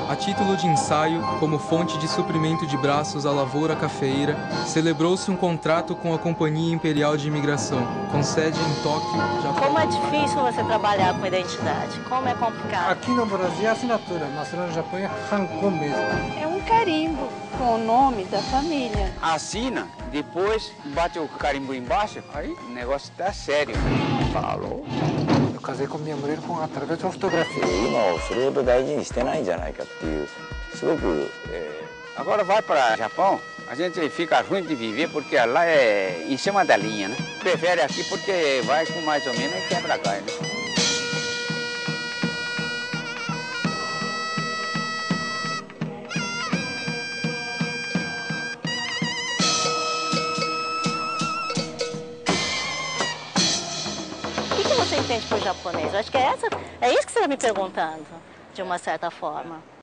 A título de ensaio, como fonte de suprimento de braços à lavoura cafeeira, celebrou-se um contrato com a Companhia Imperial de Imigração, com sede em Tóquio, Japão. Como é difícil você trabalhar com identidade? Como é complicado? Aqui no Brasil é assinatura, mas no Japão é hankô mesmo. É um carimbo com o nome da família. Assina, depois bate o carimbo embaixo, aí o negócio tá sério. Falou. Eu casei com minha mulher através de fotografia. Agora vai para Japão, a gente fica ruim de viver porque lá é em cima da linha, né? Prefere aqui porque vai com mais ou menos e quebra galho, né? O que você entende por japonês? Eu acho que é isso que você está me perguntando, de uma certa forma.